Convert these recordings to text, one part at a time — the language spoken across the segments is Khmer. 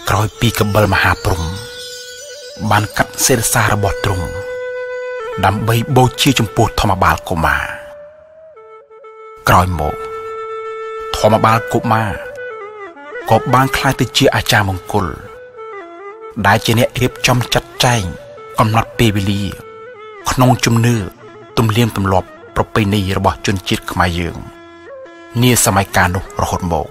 ក្រោយពីកបិលមហាព្រំបានកាត់សេរសារបស់ទ្រង់ដើម្បីបូជាចំពោះធម្មបាលកុមារក្រោយមកធម្មបាលកុមារក៏បានក្លាយទៅជាអាចារ្យមង្គលដែលជាអ្នករៀបចំចាត់ចែងកំណត់ពេលវេលាក្នុងជំនឿទំនៀមទម្លាប់ប្រពៃណីរបស់ជនជាតិខ្មែរយើងនាសម័យកាលនោះរហូតមក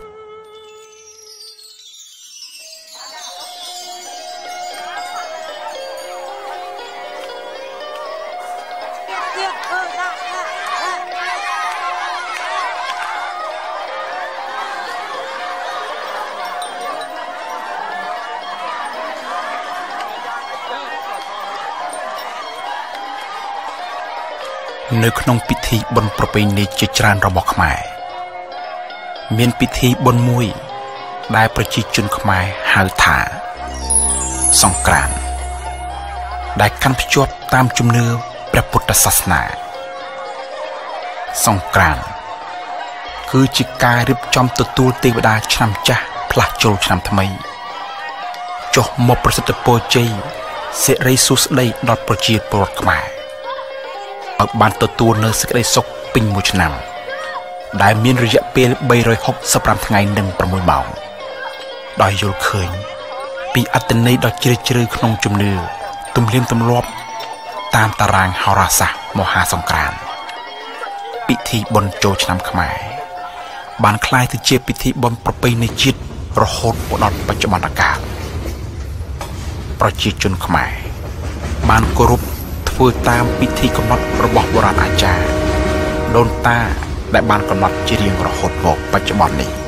នៅក្នុងពិធីបុណ្យប្រពៃណីជាច្រើនរបស់ខ្មែរមានពិធីបុណ្យមួយដែលប្រជាជនខ្មែរហៅថាសង្ក្រាន្តដែលកាន់ភ្ជាប់តាមជំនឿព្រះពុទ្ធសាសនាសង្ក្រាន្តគឺជាការរៀបចំទទួលទេវតាឆ្នាំចាស់ផ្លាស់ចូលឆ្នាំថ្មីចុះមកប្រសិទ្ធពរជ័យសិរីសួស្តីដល់ប្រជាពលរដ្ឋខ្មែរឲ្យបានទទួលនៅសេចក្តីសុខពេញមួយឆ្នាំដែលមានរយៈពេល365ថ្ងៃនិង6ម៉ោងដោយយល់ឃើញពីអត្ថន័យដ៏ជ្រាលជ្រៅក្នុងជំនឿទំនៀមទម្លាប់តាមតារាងហោរាសាស្ត្រមហាសង្ក្រាន្តពិធីបុណ្យចូលឆ្នាំខ្មែរបានក្លាយទៅជាពិធីបុណ្យប្រពៃណីជាតិរហូតមកដល់បច្ចុប្បន្នកាលប្រជាជនខ្មែរបានគោរពធ្វើតាមពិធីកំណត់របស់បុរាណអាចារ្យដូនតាដែលបានកំណត់ជារៀងរហូតមកបច្ចុប្បន្ននេះ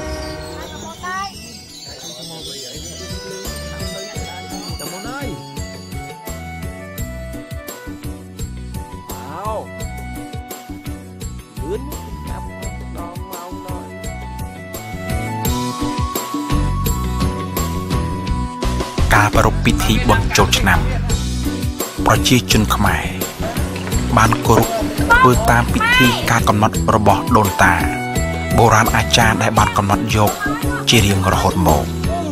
ការប្រារព្ធពិធីបុណ្យចូលឆ្នាំប្រជាជនខ្មែរបានគោរពធ្វើតាមពិធីការកំណត់របស់ដូនតាបុរាណអាចារ្យដែលបានកំណត់យកជារៀងរហូតមក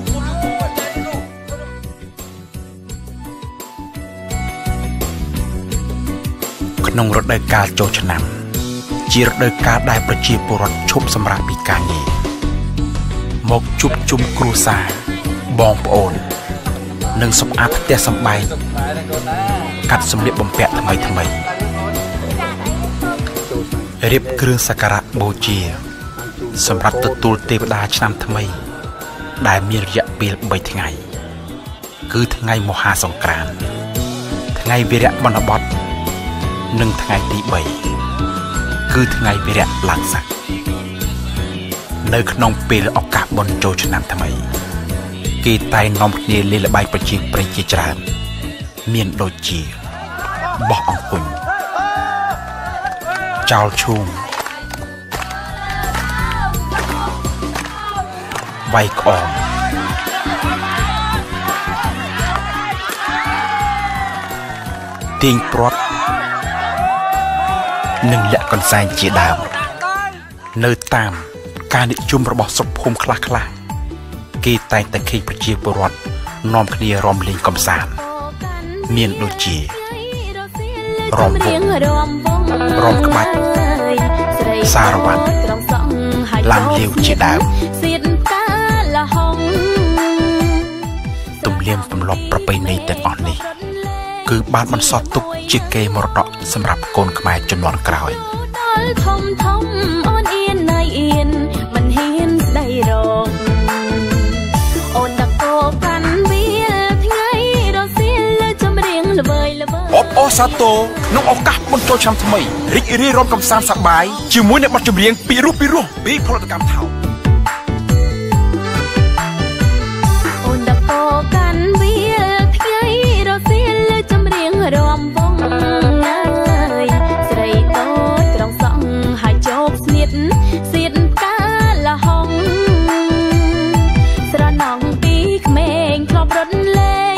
ក្នុងរដូវកាលចូលឆ្នាំជារដូវកាលដែលប្រជាពលរដ្ឋឈប់សម្រាកពីការងារមកជួបជុំគ្រួសារបងប្អូននិងសម្អាតផ្ទះសម្បែងកាត់សម្លៀកបំពាក់ថ្មីរៀបគ្រឿងសក្ការៈបូជាសម្រាប់ទទួលទេវតាឆ្នាំថ្មីដែលមានរយៈពេល3ថ្ងៃគឺថ្ងៃមហាសង្ក្រាន្តថ្ងៃវីរៈបណ្ឌបត្តិនិងថ្ងៃទី3គឺថ្ងៃវីរៈឡើងស័កនៅក្នុងពេលឱកាសបុណ្យចូលឆ្នាំថ្មីគេតែងនាំគ្នាលេងល្បែងប្រជាប្រិយជាច្រើនមានដូចជាបោះអង្គុញចោលឈូងវាយក្អមទាញព្រាត់និងលាក់កន្សែងជាដើមនៅតាមការនិយមរបស់ស្រុកភូមិខ្លះៗគេតែងតែឃើញប្រជាពលរដ្ឋនាំគ្នារាំលេងកម្សាន្តមានដូចជារាំវង់រាំក្បាច់សារវ័តឡាំលាវជាដើមទំនៀមទម្លាប់ប្រពៃណីទាំងអស់នេះគឺបានបន្សល់ទុកជាកេរមរតកសម្រាប់កូនខ្មែរជំនាន់ក្រោយអបអរសាទរក្នុងឱកាសបុណ្យចូលឆ្នាំថ្មីរីករាយរាំកម្សាន្តសប្បាយជាមួយនឹងបទចម្រៀងពីរោះពីផលិតកម្មថោកអូនដកកាន់វាថ្ងៃរសៀលចម្រៀងរាំវង់ហើយស្រីតូចត្រង់សក់ហើយជោគស្នៀតសៀតផ្កាលហុងស្រណងពីក្មេងធ្លាប់រត់លេង